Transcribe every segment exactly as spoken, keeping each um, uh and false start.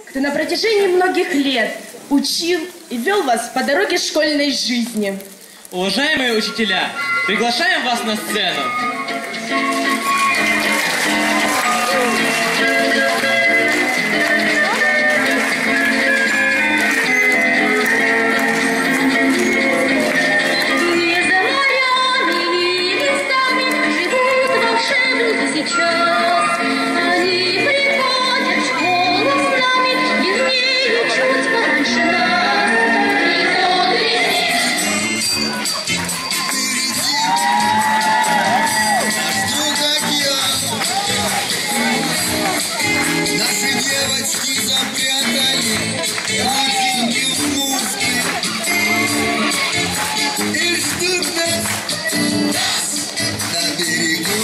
кто на протяжении многих лет учил и вел вас по дороге школьной жизни. Уважаемые учителя, приглашаем вас на сцену. Сейчас они приходят в школу с нами, вернее, чуть пораньше нас. Наши девочки запрятали лучинки в музыке и ждут нас на берегу.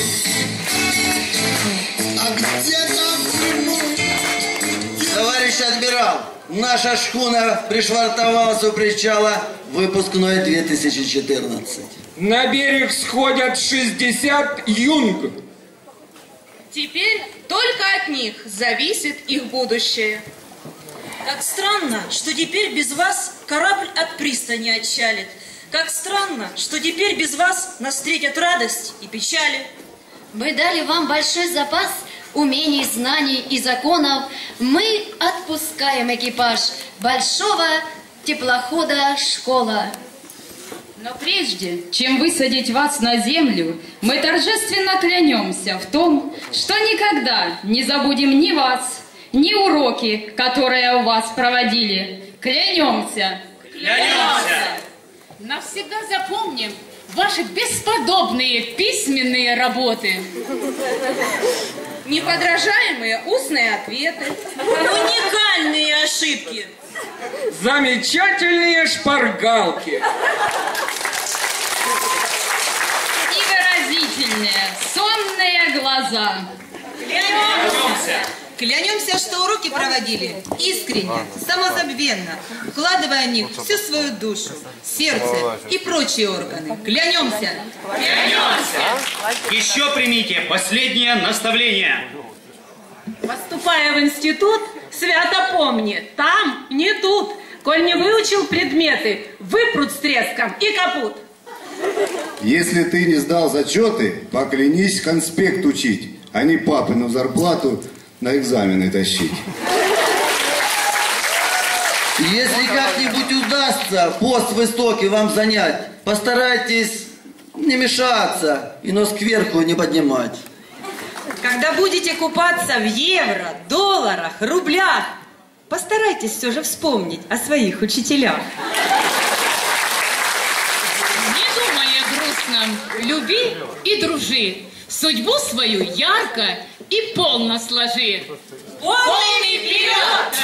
Товарищ адмирал, наша шхуна пришвартовалась у причала, выпускной две тысячи четырнадцать. На берег сходят шестьдесят юнг. Теперь только от них зависит их будущее. Как странно, что теперь без вас корабль от пристани отчалит. Как странно, что теперь без вас нас встретят радость и печали. Мы дали вам большой запас умений, знаний и законов. Мы отпускаем экипаж большого теплохода «Школа». Но прежде, чем высадить вас на землю, мы торжественно клянемся в том, что никогда не забудем ни вас, ни уроки, которые у вас проводили. Клянемся! Клянемся! Навсегда запомним ваши бесподобные письменные работы. Неподражаемые устные ответы. Уникальные ошибки. Замечательные шпаргалки. И выразительные сонные глаза. Клянемся! Клянемся, что уроки проводили искренне, самозабвенно, вкладывая в них всю свою душу, сердце и прочие органы. Клянемся! Клянемся! Еще примите последнее наставление. Поступая в институт, свято помни, там, не тут. Коль не выучил предметы, выпрут с треском и капут. Если ты не сдал зачеты, поклянись конспект учить, а не папину зарплату на экзамены тащить. Если как-нибудь удастся пост высокий вам занять, постарайтесь не мешаться и нос кверху не поднимать. Когда будете купаться в евро, долларах, рублях, постарайтесь все же вспомнить о своих учителях. Не думай о грустном, люби и дружи. Судьбу свою ярко и полно сложи. Полный вперед!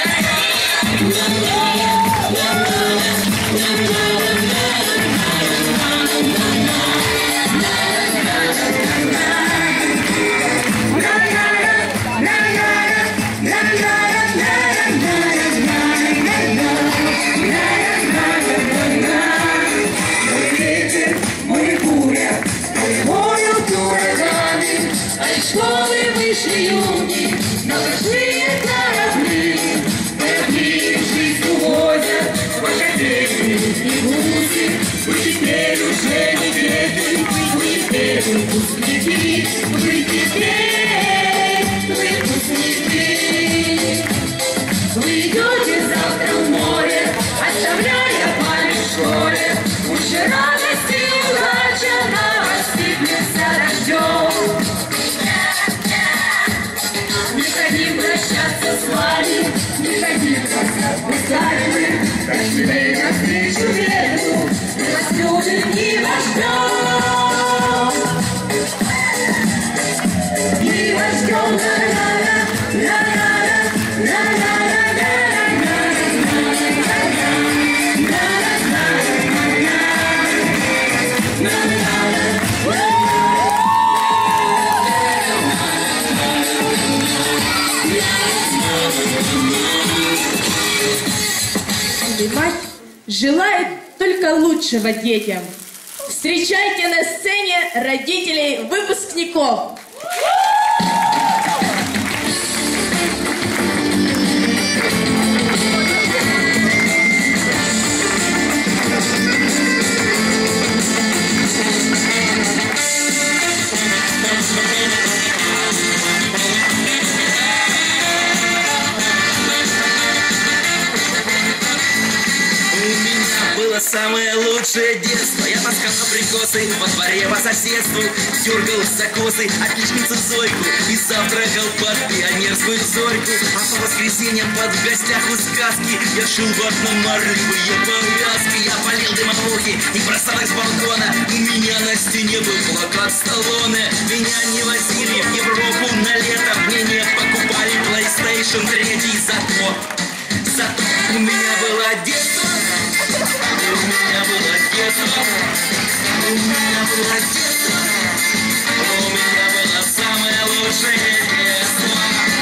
Школы вышли юни, на большие корабли, корабли жизнь увозят, ваши дети и гуси, вы теперь уже не дети, вы теперь выпускники, вы теперь выпускники. Вы идете завтра в море, оставляя память в школе, уже радость и удача на вас сыплется дождем. Не хотим прощаться с вами, не хотим вас отпускать. Прошли вы навстречу ветру, мы вас любим и вас ждем. И вас ждем, на-на-на, на-на-на, на-на-на. Мать желает только лучшего детям. Встречайте на сцене родителей выпускников. самое лучшее детство. Я таскал абрикосы во дворе по соседству, дергал за косы отличницу Зойку и завтракал под пионерскую зорьку. А по воскресеньям под в гостях у сказки я шил ватно-марлевые повязки. Я полил дымоблоки и бросал их с балкона. У меня на стене был плакат Сталлоне. Меня не возили в Европу на лето, мне не покупали PlayStation три. Зато, зато у меня было детство. У меня было детство. У меня было детство. У меня было самое лучшее детство.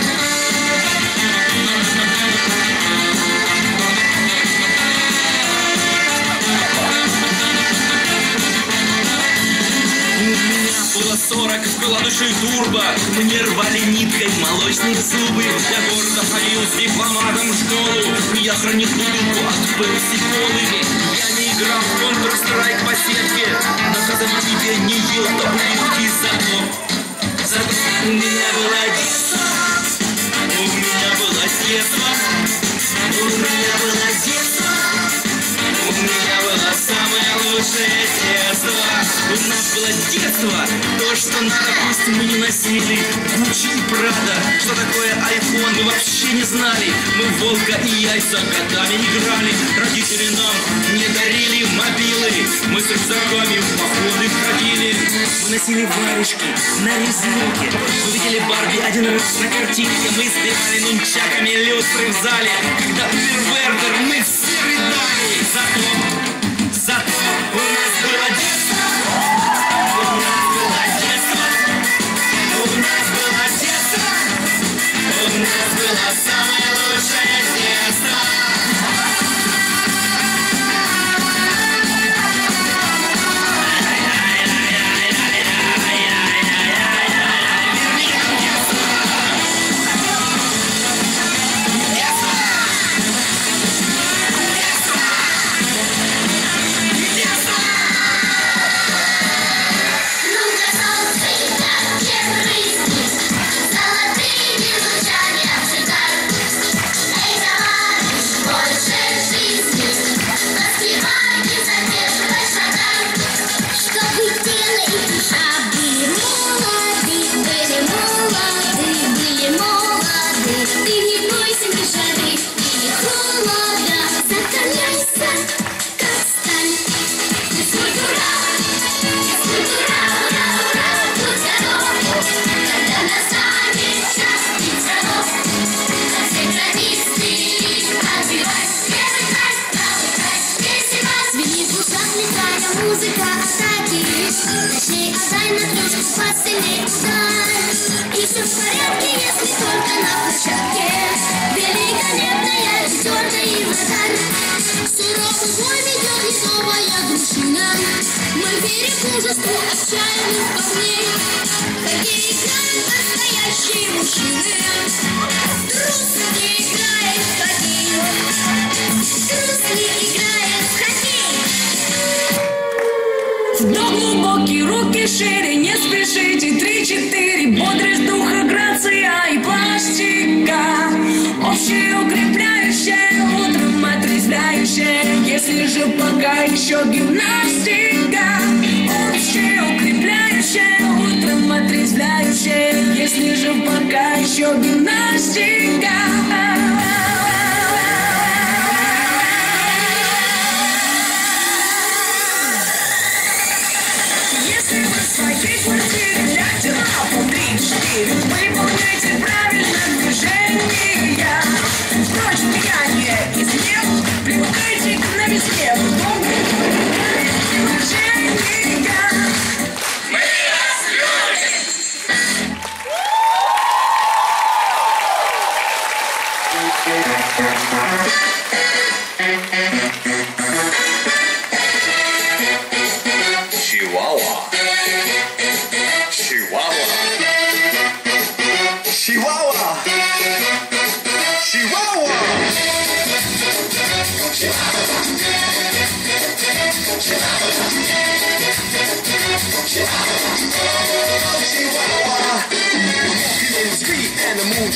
Было сорок, была душой турбо. Мне рвали ниткой молочные зубы. Я гордо ходил с дипломатом в школу. Я хранил бутылку от пепси-колы. Я не играл в Counter-Strike по сетке. Наказывать тебе не ел таблетки. Зато, зато у меня было детство. У меня было детство. У меня было детство. У меня было самое лучшее детство. У нас было детство, то, что надо, пусть мы не носили. Гуччи и Прада, что такое айфон, мы вообще не знали. Мы в волка и яйца годами играли. Родители нам не дарили мобилы. Мы с рюкзаками в походы ходили. Мы носили варежки на резинке. Мы видели Барби один раз на картинке. Мы сбивали нунчаками люстры в зале. Когда первертер, мы все рыдали. Зато, зато у нас было детство. У нас было детство. У нас было детство. У нас было самое лучшее детство.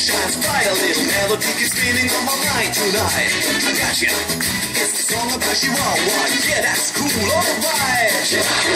shines bright. A little melody keeps spinning on my mind tonight. I got you. It's a song about Chihuahua. Yeah, that's cool. Alright.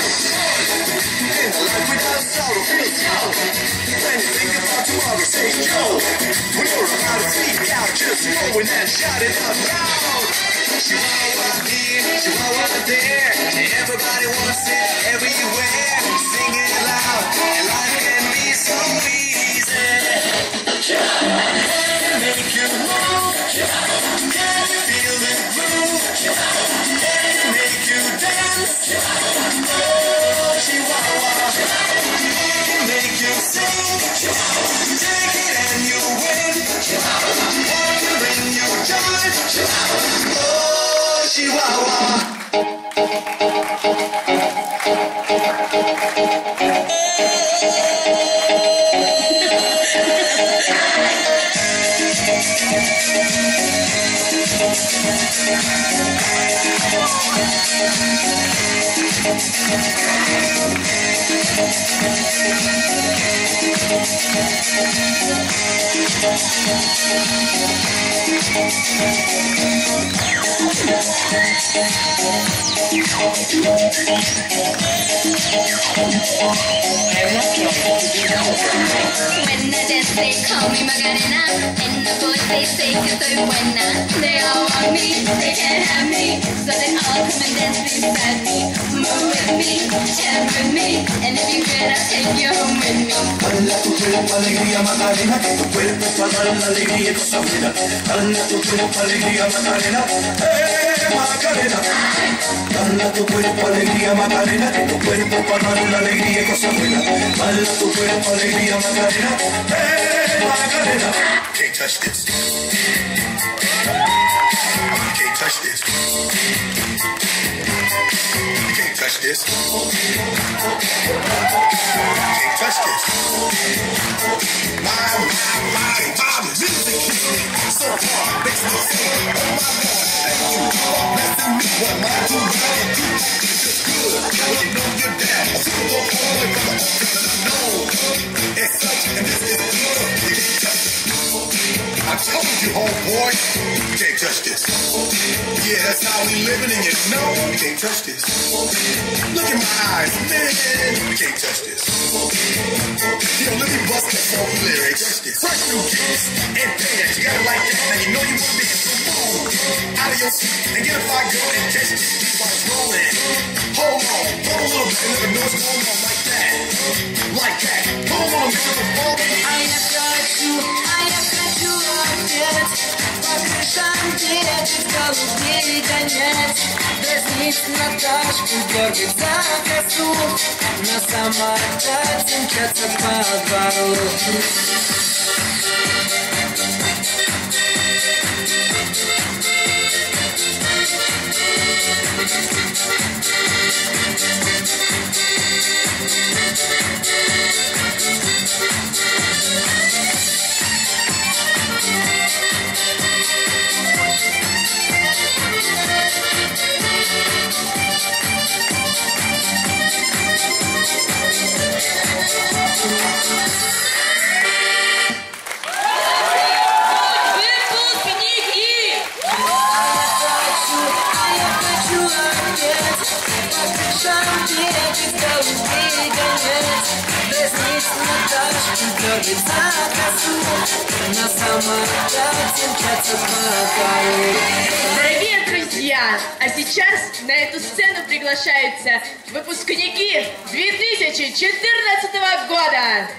In a life without sorrow feels slow. When you think about tomorrow, say Joe. When you're about to speak out, just go in and shout it out loud. Chihuahua here, Chihuahua there. Everybody wants it everywhere. Sing it loud, and life can be so easy. Chihuahua make you move. Chihuahua feel the groove. Chihuahua make you dance. Oh, Chihuahua can make you sing. Take it and you win. Chihuahua can bring you joy. Chihuahua. Chihuahua. When I dance, they call me Macarena, and the boys they say que soy buena. They all want me, they can't have me, so they all come and dance beside me. Move with me, chant with me, and if you could, I'll take you home with me. Dale tu cuerpo alegría Macarena, que tu cuerpo es para dar la alegría y cosa buena. Dale tu cuerpo alegría Macarena, eh Macarena. Dale tu cuerpo alegría Macarena, que tu cuerpo es para dar la alegría y cosa buena. Dale tu cuerpo alegría Macarena, eh Macarena. Can't touch this. Can't touch this. Can't touch this. Can't touch this. My, my, my, my music so far makes me feel, oh my Lord, thank you for blessing me. What my do, what I do is just good. When you know you're down, a Super Bowl boy from a know it's such, and this is good. You can't touch it. I told you, homeboy, you can't touch this. Yeah, that's how we living, and you know you can't touch this. Look in my eyes, man, you can't touch this. Yo, let me bust the funky lyrics. Fresh new kicks and pants, you gotta like that. Now you know you want me to move out of your seat and get a fire girl and catch this beat while it's rolling. Hold on, hold a little bit and let me know what's going on like that. Like that. Hold on, girl, the phone. I have got you, I have got you опять. По крышам едет голубей гонять. Дразнить Наташку, дергать за косу. На самокате мчаться по двору. Дорогие друзья, а сейчас на эту сцену приглашаются выпускники две тысячи четырнадцатого года.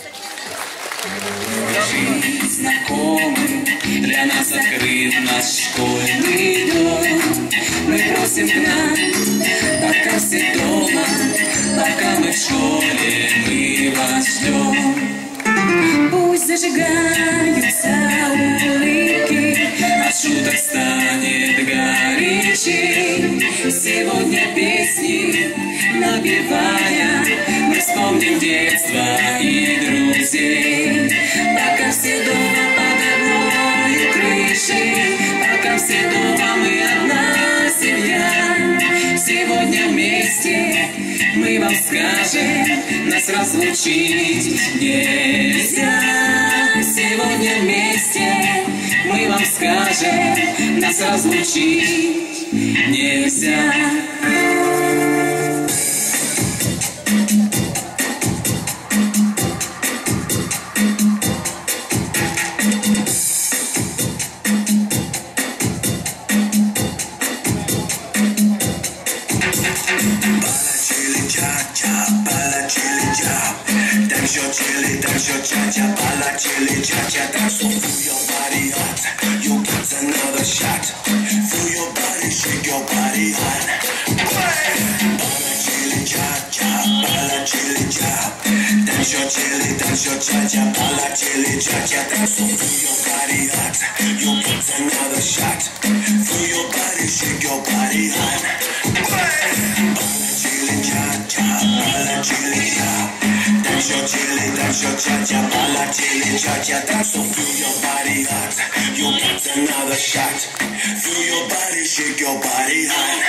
Жизнь знакомый, для нас открыт наш школьный дом. Мы просим к нам, пока все дома, пока мы в школе, мы вас ждем. Пусть зажигаются улыбки, от шуток станет горячей. Сегодня песни напевая, мы вспомним детство и друзей. Пока все дома под одной крышей, пока все дома мы одна семья. Сегодня вместе мы вам скажем, нас разлучить нельзя. Сегодня сегодня вместе, мы вам скажем, нас разлучить нельзя. Chili, dance your cha-cha, bala chili, cha-cha, dance. So feel your body hot, you get another shot. Feel your body, shake your body hot. Bala chili, cha-cha, bala chili, cha. Dance your chili, dance your cha-cha, bala chili, cha-cha, dance. So feel your body hot, you get another shot. Feel your body, shake your body hot. Bala chili, cha-cha, bala chili, cha. Dance your chili, dance your cha-cha, bala chili, cha-cha, dance. So feel your body hot, you get another shot. Feel your body, shake your body hot.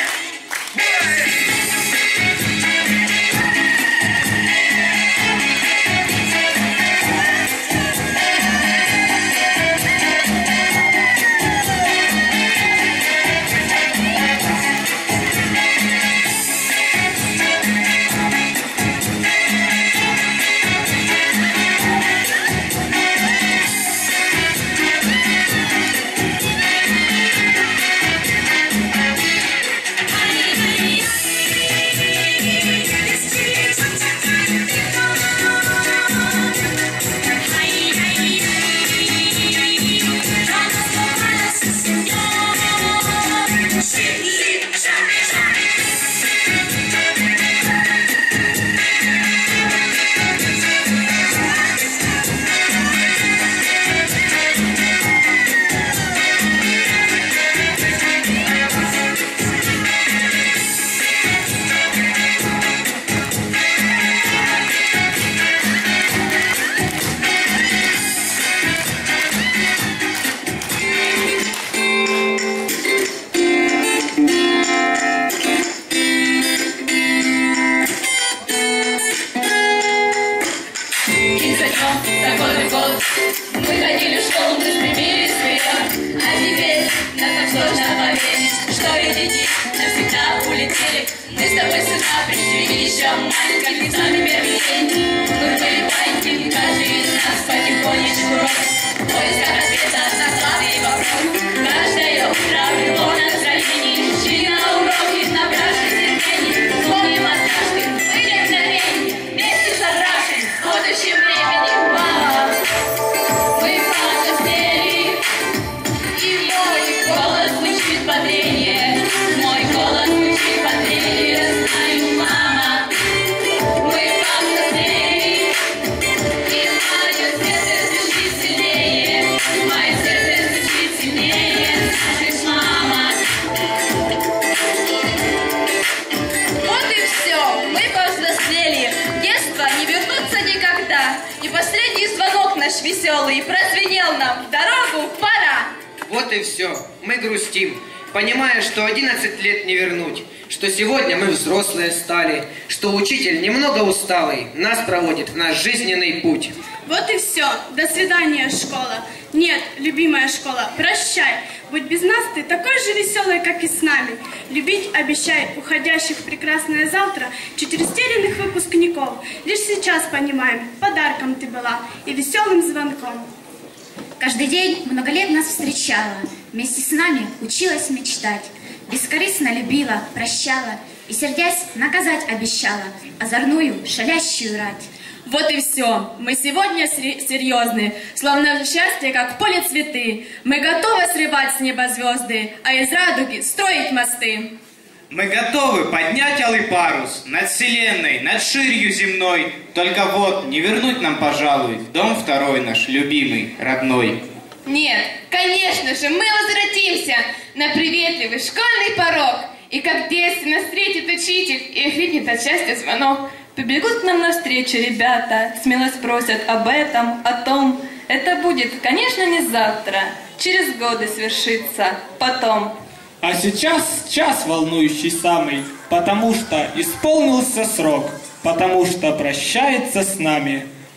Веселый прозвенел нам в дорогу, пора. Вот и все, мы грустим, понимая, что одиннадцать лет не вернуть, что сегодня мы взрослые стали, что учитель немного усталый нас проводит в наш жизненный путь. Вот и все, до свидания, школа. Нет, любимая школа, прощай. Будь без нас ты такой же веселый, как и с нами. Любить обещай уходящих в прекрасное завтра чуть растерянных выпускников. Лишь сейчас понимаем, подарком ты была и веселым звонком. Каждый день много лет нас встречала, вместе с нами училась мечтать. Бескорыстно любила, прощала и, сердясь, наказать обещала озорную, шалящую рать. Вот и все. Мы сегодня серьезны, словно счастье, как в поле цветы. Мы готовы срывать с неба звезды, а из радуги строить мосты. Мы готовы поднять алый парус над вселенной, над ширью земной. Только вот не вернуть нам, пожалуй, в дом второй наш любимый, родной. Нет, конечно же, мы возвратимся на приветливый школьный порог. И как детственно встретит учитель и крикнет от счастья звонок. Побегут к нам навстречу ребята, смело спросят об этом, о том. Это будет, конечно, не завтра, через годы свершится потом. А сейчас час волнующий самый, потому что исполнился срок, потому что прощается с нами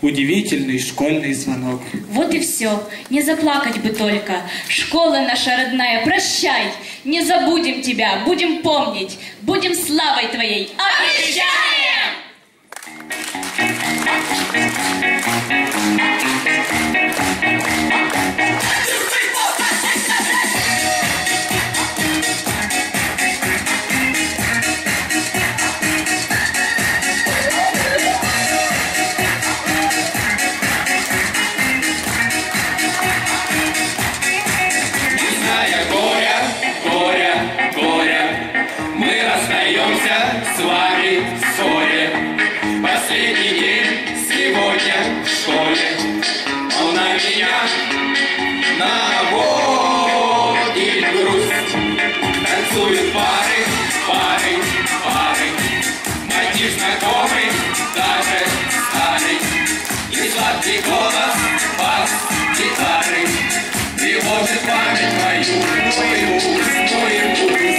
удивительный школьный звонок. Вот и все. Не заплакать бы только. Школа наша родная, прощай. Не забудем тебя, будем помнить. Будем славой твоей. Обещаем! С вами в ссоре. Последний день сегодня в школе. Он на меня наводит грусть. Танцуют пары, пары, пары. Мотив знакомый, даже старый. И сладкий голос бас гитары тревожит память мою, мой вкус, мой вкус.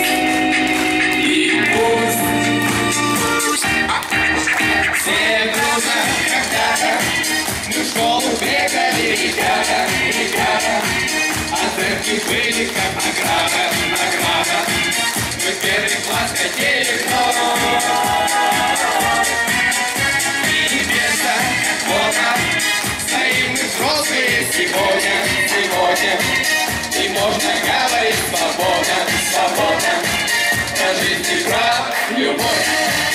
Все дружно, когда-то мы в школу бегали, ребята, ребята. А цепки были как награда, награда. Мы в первый класс хотели вновь. И небеса, Бога, стоим мы взрослые сегодня, сегодня. И можно говорить свободно, свободно. Про жизнь и про любовь.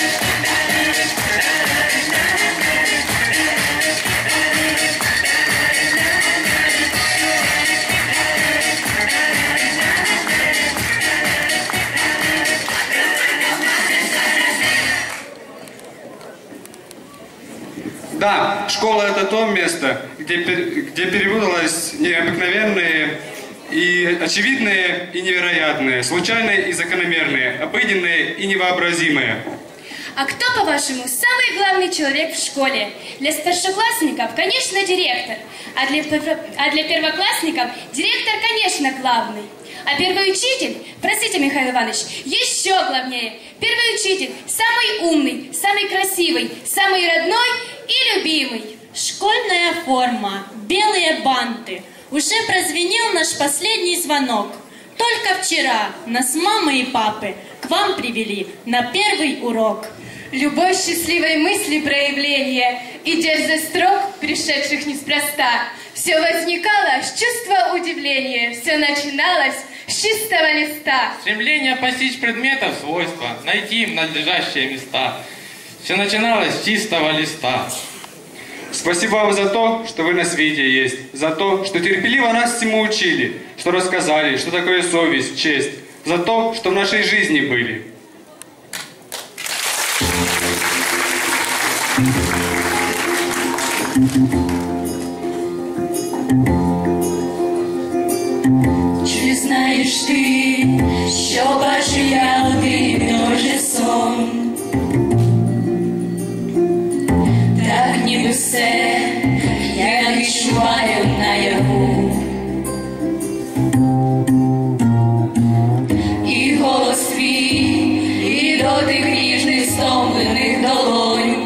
Да, школа — это то место, где, где перепуталось необыкновенные и очевидные и невероятные, случайные и закономерные, обыденные и невообразимые. А кто, по-вашему, самый главный человек в школе? Для старшеклассников, конечно, директор. А для, а для первоклассников директор, конечно, главный. А первый учитель, простите, Михаил Иванович, еще главнее. Первый учитель самый умный, самый красивый, самый родной и любимый. Школьная форма, белые банты. Уже прозвенел наш последний звонок. Только вчера нас мамы и папы к вам привели на первый урок. Любовь счастливой мысли проявление и дерзость строк, пришедших неспроста. Все возникало с чувства удивления, все начиналось с чистого листа. Стремление постичь предметов свойства, найти им надлежащие места. Все начиналось с чистого листа. Спасибо вам за то, что вы на свете есть, за то, что терпеливо нас всему учили, что рассказали, что такое совесть, честь, за то, что в нашей жизни были. Чи знаєш ти, що бажаю ти тоже сон? Так ніби все, я відчуваю наяву. І голос твій, і дотик ніжних стомлених долонь.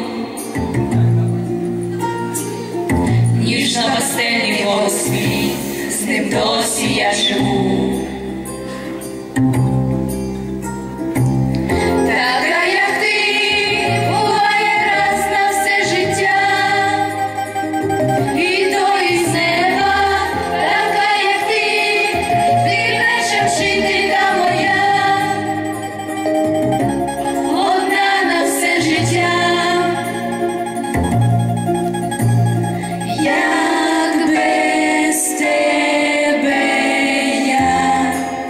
Ніж на постелі голос твій, з ним досі я живу. Така, як ти, буває раз на все життя, і то із неба. Така, як ти, ти наша вчителька моя, одна на все життя. Як без тебе я.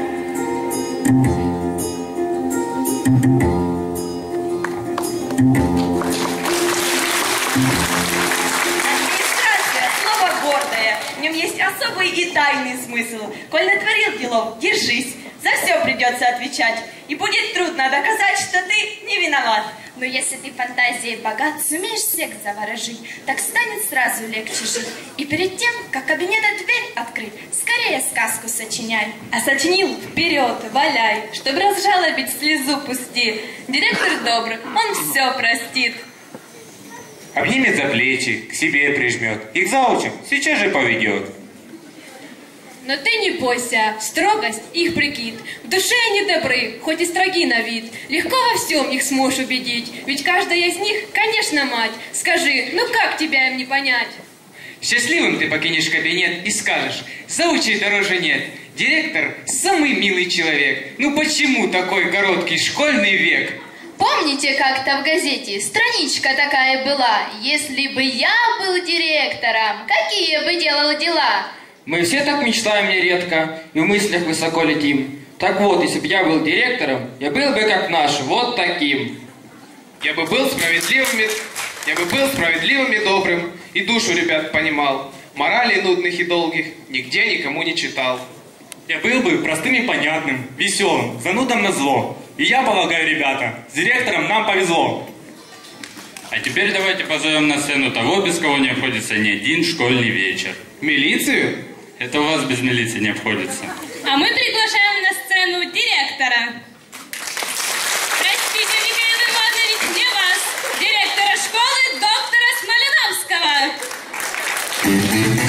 Администрация — слово гордое, в нем есть особый и тайный смысл. Коль натворил делов, держись, за все придется отвечать. И будет трудно доказать, что ты не виноват. Но если ты фантазией богат, сумеешь всех заворожить, так станет сразу легче жить. И перед тем, как кабинета дверь открыть, скорее сказку сочиняй. А сочинил — вперед, валяй, чтоб разжалобить слезу пусти. Директор добрый, он все простит. обнимет за плечи, к себе прижмет и к заучам сейчас же поведет. Но ты не бойся, строгость их прикид. В душе они добры, хоть и строги на вид. Легко во всем их сможешь убедить, ведь каждая из них, конечно, мать. Скажи, ну как тебя им не понять? Счастливым ты покинешь кабинет и скажешь: заучей дороже нет. Директор – самый милый человек. Ну почему такой короткий школьный век? Помните, как-то в газете страничка такая была: если бы я был директором, какие бы делал дела? Мы все так мечтаем нередко и в мыслях высоко летим. Так вот, если бы я был директором, я был бы как наш, вот таким. Я бы был справедливым, я бы был справедливым и добрым, и душу ребят понимал. Морали нудных и долгих нигде никому не читал. Я был бы простым и понятным, веселым, занудом назло. И я полагаю, ребята, с директором нам повезло. А теперь давайте позовем на сцену того, без кого не обходится ни один школьный вечер. Милицию? Это у вас без милиции не обходится. А мы приглашаем на сцену директора. Простите, Михаил Иванович, не вас, директора школы доктора Смоленовского.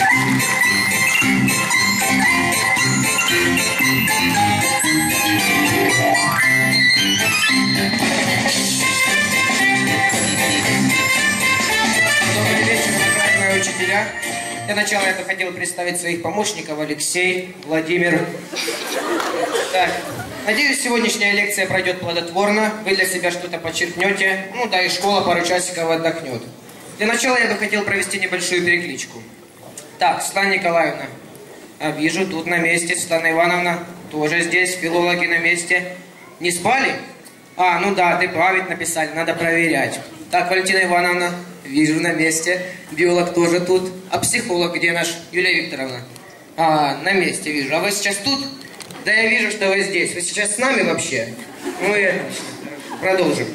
Добрый вечер, уважаемые учителя. Для начала я бы хотел представить своих помощников: Алексей, Владимир. Так, надеюсь, сегодняшняя лекция пройдет плодотворно, вы для себя что-то подчеркнете, ну да и школа пару часиков отдохнет. Для начала я бы хотел провести небольшую перекличку. Так, Светлана Николаевна, а вижу, тут на месте. Светлана Ивановна тоже здесь, филологи на месте. Не спали? А, ну да, добавить написали, надо проверять. Так, Валентина Ивановна, вижу на месте. Биолог тоже тут. А психолог где наш? Юлия Викторовна. А, на месте вижу. А вы сейчас тут? Да я вижу, что вы здесь. Вы сейчас с нами вообще? Ну и отлично. Продолжим.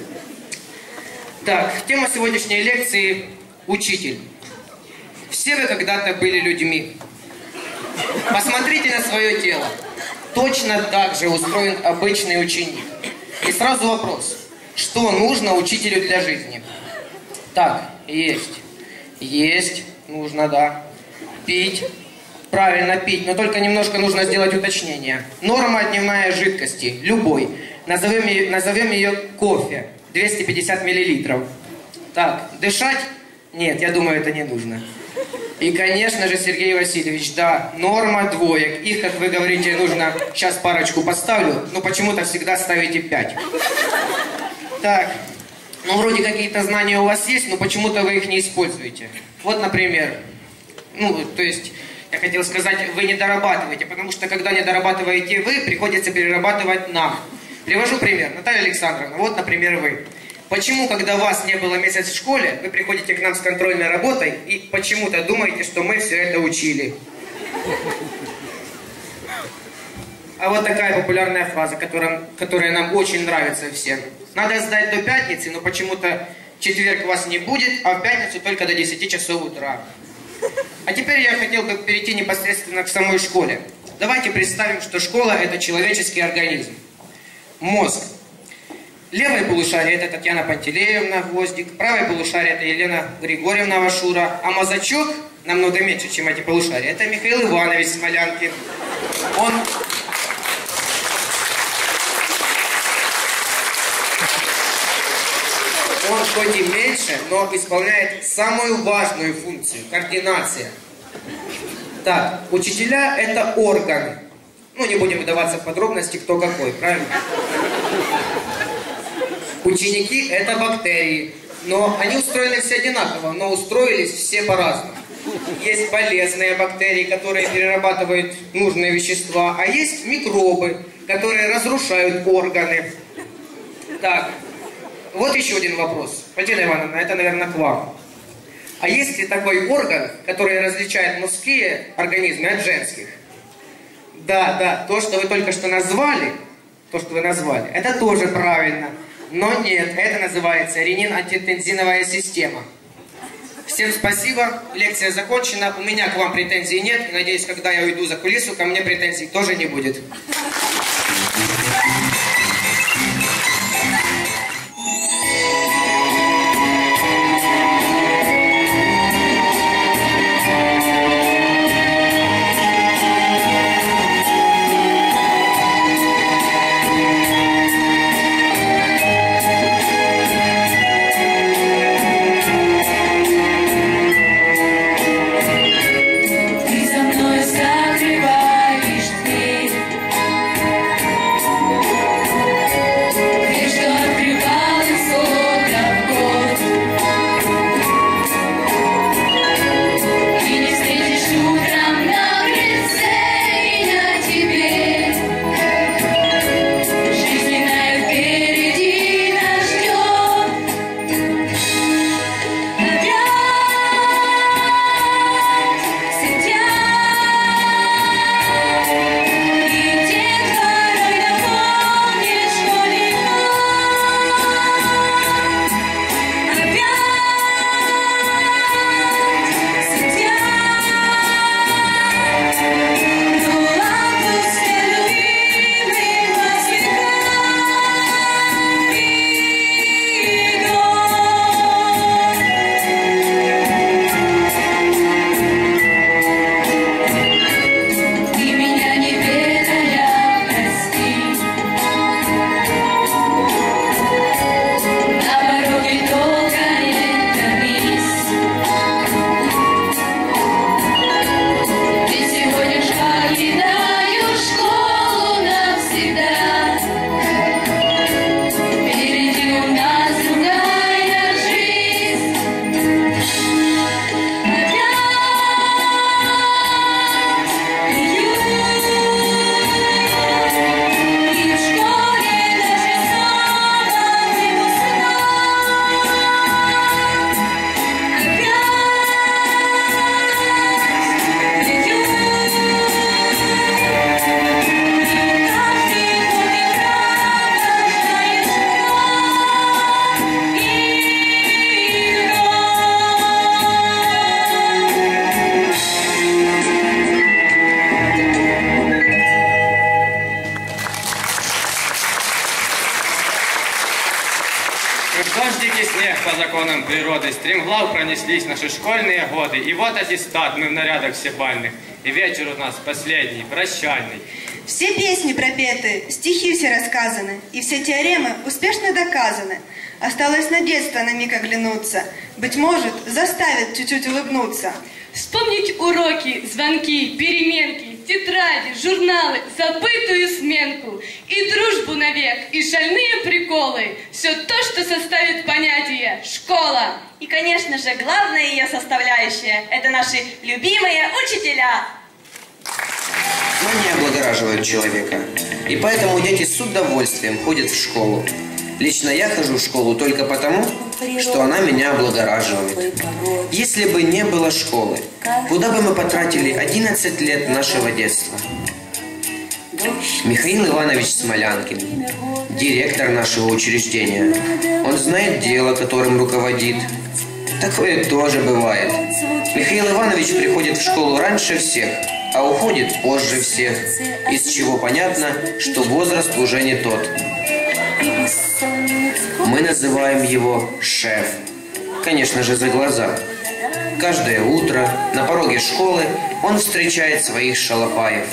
Так, тема сегодняшней лекции – учитель. Все вы когда-то были людьми. Посмотрите на свое тело. Точно так же устроен обычный ученик. И сразу вопрос. Что нужно учителю для жизни? Так, есть. Есть. Нужно, да. Пить. Правильно, пить. Но только немножко нужно сделать уточнение. Норма дневной жидкости. Любой. Назовем ее, назовем ее кофе. двести пятьдесят миллилитров. Так, дышать? Нет, я думаю, это не нужно. И, конечно же, Сергей Васильевич, да, норма двоек. Их, как вы говорите, нужно... Сейчас парочку поставлю, но почему-то всегда ставите пять. Так, ну вроде какие-то знания у вас есть, но почему-то вы их не используете. Вот, например, ну, то есть, я хотел сказать, вы не дорабатываете, потому что когда не дорабатываете вы, приходится перерабатывать нам. Привожу пример. Наталья Александровна, вот, например, вы. Почему, когда вас не было месяц в школе, вы приходите к нам с контрольной работой и почему-то думаете, что мы все это учили? А вот такая популярная фраза, которая, которая нам очень нравится всем. Надо сдать до пятницы, но почему-то в четверг вас не будет, а в пятницу только до десяти часов утра. А теперь я хотел бы перейти непосредственно к самой школе. Давайте представим, что школа – это человеческий организм. Мозг. Левое полушарие – это Татьяна Пантелеевна Гвоздик, правое полушарие – это Елена Григорьевна Вашура, а мозачок намного меньше, чем эти полушария. Это Михаил Иванович Смолянкин. Он... Он хоть и меньше, но исполняет самую важную функцию – координация. Так, учителя – это органы. Ну, не будем вдаваться в подробности, кто какой, правильно? Ученики – это бактерии, но они устроены все одинаково, но устроились все по-разному. Есть полезные бактерии, которые перерабатывают нужные вещества, а есть микробы, которые разрушают органы. Так, вот еще один вопрос. Валентина Ивановна, это, наверное, к вам. А есть ли такой орган, который различает мужские организмы от женских? Да, да, то, что вы только что назвали, то, что вы назвали, это тоже правильно. Но нет, это называется ренин-ангиотензиновая система. Всем спасибо, лекция закончена. У меня к вам претензий нет. И надеюсь, когда я уйду за кулису, ко мне претензий тоже не будет. Дождь, дикий снег по законам природы, стремглав пронеслись наши школьные годы. И вот аттестат, мы в нарядах все бальных. И вечер у нас последний, прощальный. Все песни пропеты, стихи все рассказаны, и все теоремы успешно доказаны. Осталось на детство на миг оглянуться, быть может, заставит чуть-чуть улыбнуться. Вспомнить уроки, звонки, переменки, тетради, журналы, забытую сменку, и дружбу навек, и шальные приколы. Все то, что составит понятие «школа». И, конечно же, главная ее составляющая – это наши любимые учителя. Знания облагораживают человека, и поэтому дети с удовольствием ходят в школу. Лично я хожу в школу только потому, что она меня облагораживает. Если бы не было школы, куда бы мы потратили одиннадцать лет нашего детства? Михаил Иванович Смолянкин, директор нашего учреждения. Он знает дело, которым руководит. Такое тоже бывает. Михаил Иванович приходит в школу раньше всех, а уходит позже всех, из чего понятно, что возраст уже не тот. Мы называем его шеф. Конечно же, за глаза. Каждое утро на пороге школы он встречает своих шалопаев.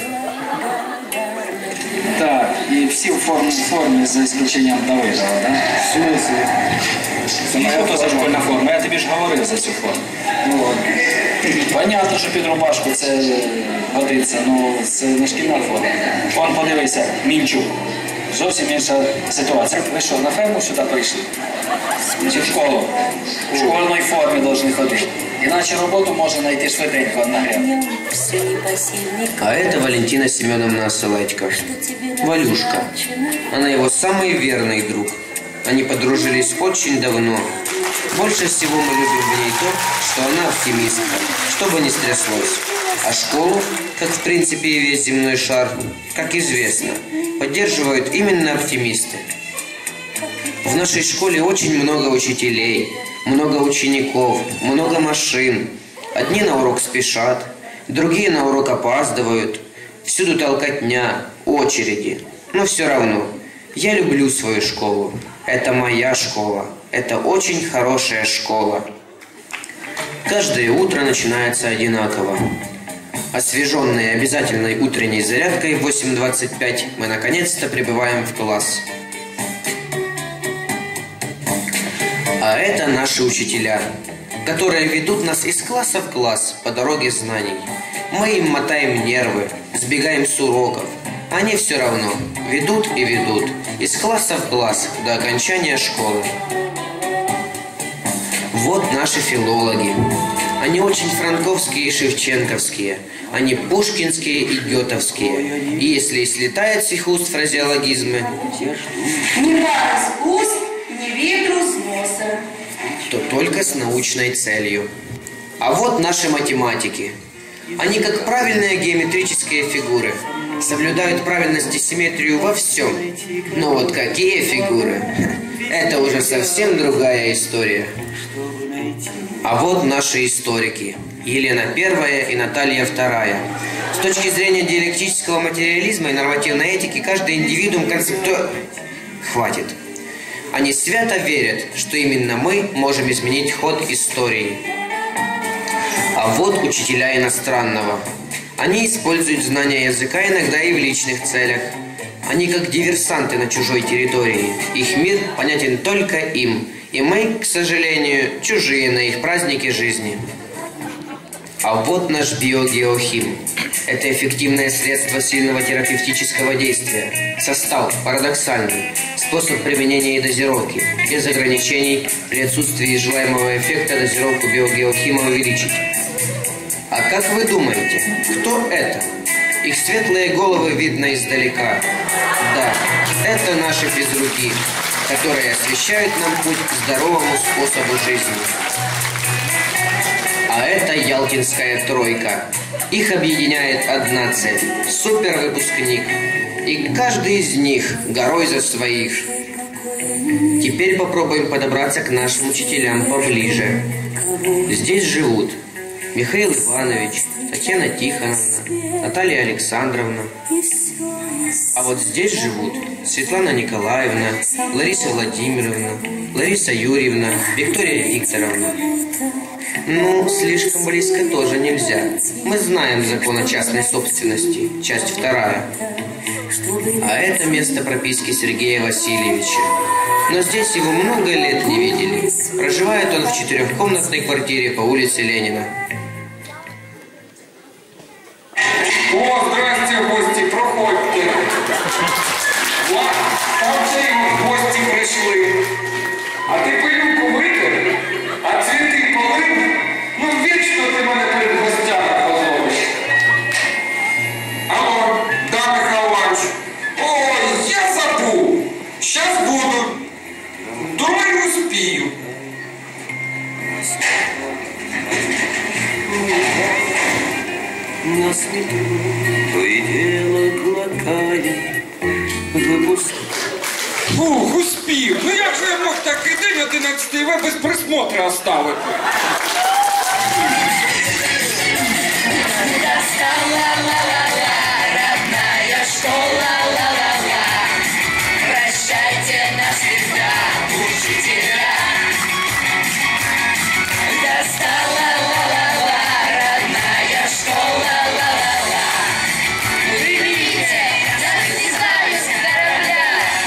Так, и все в форме, в форме за исключением одного, да? В смысле? Це моя теж школьна форма, я тобі ж говорив за цю форму. Ну, понятно, що під рубашку це годиться, ну це не шкільна форма. Вон, подивися, Мінчук. Зовсім інша ситуація. Ви що, на ферму сюди прийшли? Чи в школу? В школьній формі повинні ходити. Иначе работу можно найти швиденько на греб. А это Валентина Семеновна Осылатько. Валюшка. Она его самый верный друг. Они подружились очень давно. Больше всего мы любим в ней то, что она оптимистка, что бы ни стряслось. А школу, как в принципе и весь земной шар, как известно, поддерживают именно оптимисты. В нашей школе очень много учителей, много учеников, много машин. Одни на урок спешат, другие на урок опаздывают. Всюду толкотня, очереди. Но все равно, я люблю свою школу. Это моя школа. Это очень хорошая школа. Каждое утро начинается одинаково. Освеженные обязательной утренней зарядкой в восемь двадцать пять мы наконец-то прибываем в класс. А это наши учителя, которые ведут нас из класса в класс по дороге знаний. Мы им мотаем нервы, сбегаем с уроков. Они все равно ведут и ведут, из класса в класс до окончания школы. Вот наши филологи. Они очень франковские и шевченковские. Они пушкинские и гетовские. И если и слетают с их уст фразеологизмы, не пар с уст, не ветру с носа, то только с научной целью. А вот наши математики. Они как правильные геометрические фигуры. Соблюдают правильность и симметрию во всем. Но вот какие фигуры? Это уже совсем другая история. А вот наши историки. Елена Первая и Наталья Вторая. С точки зрения диалектического материализма и нормативной этики, каждый индивидуум концепту... Хватит. Они свято верят, что именно мы можем изменить ход истории. А вот учителя иностранного. Они используют знания языка иногда и в личных целях. Они как диверсанты на чужой территории. Их мир понятен только им. И мы, к сожалению, чужие на их празднике жизни. А вот наш биогеохим. Это эффективное средство сильного терапевтического действия. Состав парадоксальный. Способ применения и дозировки. Без ограничений. При отсутствии желаемого эффекта дозировку биогеохима увеличить. А как вы думаете, кто это? Их светлые головы видно издалека. Да, это наши физруки, которые освещают нам путь к здоровому способу жизни. А это Ялтинская тройка. Их объединяет одна цель – супервыпускник. И каждый из них горой за своих. Теперь попробуем подобраться к нашим учителям поближе. Здесь живут Михаил Иванович, Татьяна Тихоновна, Наталья Александровна. А вот здесь живут Светлана Николаевна, Лариса Владимировна, Лариса Юрьевна, Виктория Викторовна. Ну, слишком близко тоже нельзя. Мы знаем закон о частной собственности, часть вторая. А это место прописки Сергея Васильевича. Но здесь его много лет не видели. Проживает он в четырехкомнатной квартире по улице Ленина. О, здрасте, гости, проходьте. Оце в гості прийшли. А ти пилюку витер? А цвіти полив? Ну, вічно ти мене перед гостями позовеш. Алло, да, Михайло Іванович. Ой, я забув. Щас буду. Думаю, успію. На свету то и дело глотая, выпуск. Фух, успів. Ну як же я мог такий день одинадцятий В без присмотру оставити? Достала ла-ла-ла, родная школа ла-ла-ла. Прощайте навсегда, учителя. Достала ла-ла-ла, родная школа ла-ла-ла. Вы видите, как слезаю с корабля.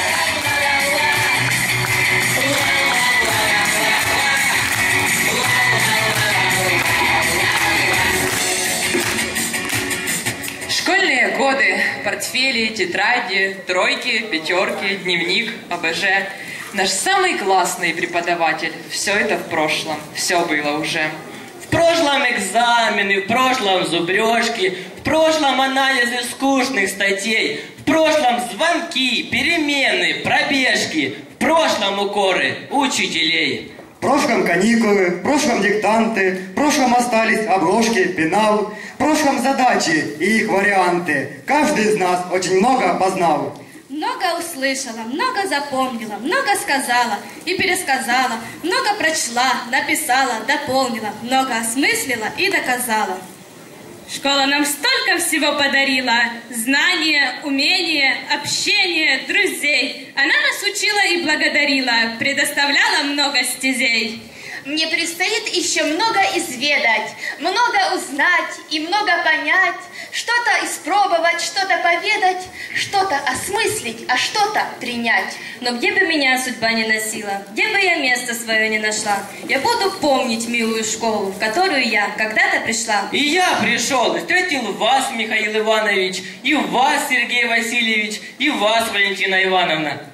Школьные годы, портфели, тетради, тройки, пятерки, дневник, АБЖ. Наш самый классный преподаватель. Все это в прошлом. Все было уже. В прошлом экзамены, в прошлом зубрежки, в прошлом анализы скучных статей, в прошлом звонки, перемены, пробежки, в прошлом укоры учителей. В прошлом каникулы, в прошлом диктанты, в прошлом остались обложки, пенал, в прошлом задачи и их варианты. Каждый из нас очень много познал. Много услышала, много запомнила, много сказала и пересказала, много прочла, написала, дополнила, много осмыслила и доказала. Школа нам столько всего подарила. Знания, умения, общение, друзей. Она нас учила и благодарила, предоставляла много стезей. Мне предстоит еще много изведать, много узнать и много понять, что-то испробовать, что-то поведать, что-то осмыслить, а что-то принять. Но где бы меня судьба не носила, где бы я место свое не нашла, я буду помнить милую школу, в которую я когда-то пришла. И я пришел, и встретил вас, Михаил Иванович, и вас, Сергей Васильевич, и вас, Валентина Ивановна.